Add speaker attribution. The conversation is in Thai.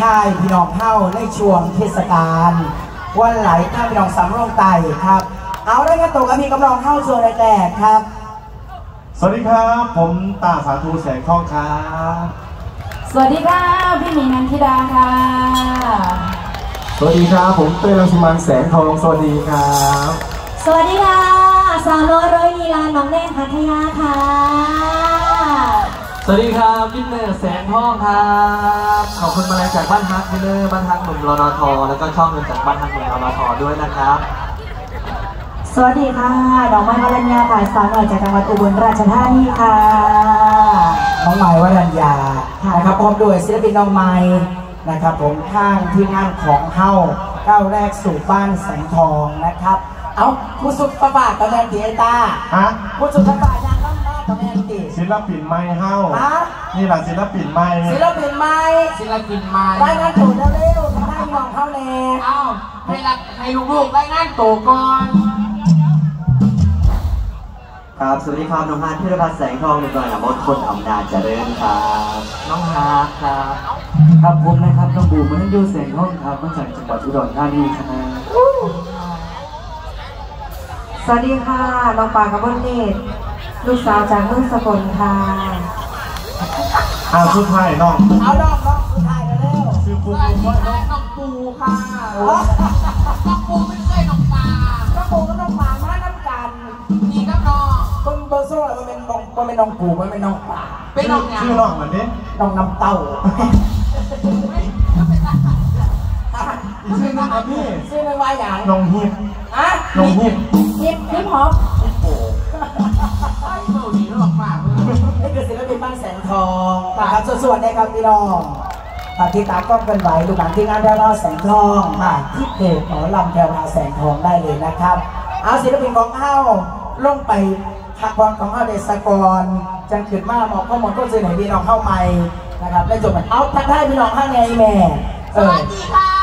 Speaker 1: ท้ายพี่น้องเข้าในช่วงเทศกาลวันไหลข้าพี่น้องสำโรงไต่ครับเอาได้กันตัวกับพี่กำลังเข้าช่วงแรกๆครับ
Speaker 2: สวัสดีครับผมตาสาธุแสงทองครับ
Speaker 3: สวัสดีค่ะพี่หมีนันทิดาค่ะ
Speaker 2: สวัสดีครับผมเต้ยรังสิมันแสงทองสวัสดีครับ
Speaker 3: สวัสดีค่ะสาวน้อยร้อยลีลาน้องแน่พัทยาค่ะ
Speaker 4: สวัสดีครับวินเนอร์แสงทองครับขอบคุณมาลัยจากบ้านฮักวินเนอร์บ้านฮักหนุ่มรนทแล้วก็ช่องเงินจากบ้านฮักหนุ่มรนทด้วยนะครับ
Speaker 3: สวัสดีค่ะน้องไม้วรัญญาค่ะสาวน้อยจากจังหวัดอุบลราชธานีค่ะ
Speaker 1: น้องไม้วรัญญานะครับพร้อมด้วยศิลปินน้องไม้นะครับผมข้างที่งานของเฮ้าก้าวแรกสู่บ้านแสงทองนะครับเอาผู้สุดประบาทกับแมนตีไอตาผู้สุดประบาทยังต้องมากับแมนตี
Speaker 2: ศิลปินไม้เฮ้านี่แหละศิลปินไม้
Speaker 1: ศิลปินไม้ได้งานโตเร็วๆทำให้มองเข้าแน่
Speaker 4: ให้ลูกๆได้งานโตก่อน
Speaker 5: ครับสวัสดีครับน้องฮาร์ดพิรพัฒน์แสงทองในกองมดคนอำนาจเจริญครับ
Speaker 4: น้องฮาร์ดครับครับผมนะครับน้องบูมมันยูแสงทองครับมาจากจังหวัดอุดรธานีครับ
Speaker 3: สวัสดีค่ะน้องปากระบนเนตรลูกสาวจากเมืองสกลค่ะ
Speaker 2: สุดท้ายน้อง
Speaker 1: เอาน้องสุดท้ายเร็ว
Speaker 2: ชื่อปู
Speaker 4: น้องปูค่ะน้องปูไม่ใช่น้องปลา
Speaker 1: น้องปูก็น้องปลามาน้ำกัน
Speaker 4: นี่ก็น้อง
Speaker 1: เบอร์โซ่มันเป็นน้องปูมันเป็นน้องปลา
Speaker 4: เป็นน้อง
Speaker 2: ชื่อน้องเหมือนนี้
Speaker 1: น้องน้ำเต้า
Speaker 2: ชื่อน้องพี่
Speaker 1: ชื่อไม่ว่าอย่าง
Speaker 2: น้องฮิป
Speaker 1: น้อง
Speaker 2: ฮิป
Speaker 3: ฮิปฮอป
Speaker 1: นี่คือศิลปินบ้านแสงทองนะครับส่วนได้ครับพี่น้องติดตามก็เป็นไหวดูหนังที่งานแพรวแสงทองที่เพจหมอลำแพรวแสงทองได้เลยนะครับเอาศิลปินของเฮ้าลงไปพักผ่อนของเฮ้าเดชกรจังขึ้นมาหมอกข้อมูลก็ซื้อไหนพี่น้องเข้าใหม่นะครับได้จบเอาทักทายพี่น้องข้างในแม่
Speaker 3: สวัสดีค่ะ